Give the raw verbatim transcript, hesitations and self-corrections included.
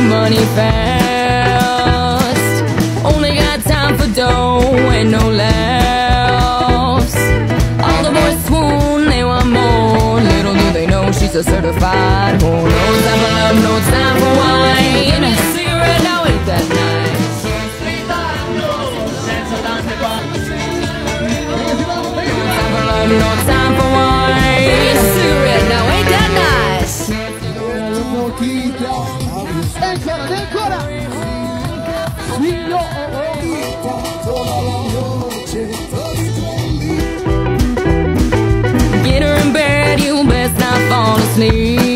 money fast. Only got time for dough and no laughs. All the boys swoon, they want more. Little do they know she's a certified whore. No time for love, no time for wine. Give me a cigarette, now ain't that nice? No time for wine. Give me a cigarette, now ain't that nice? Ancora, ancora. Figlio, get her in bed, you best not fall asleep.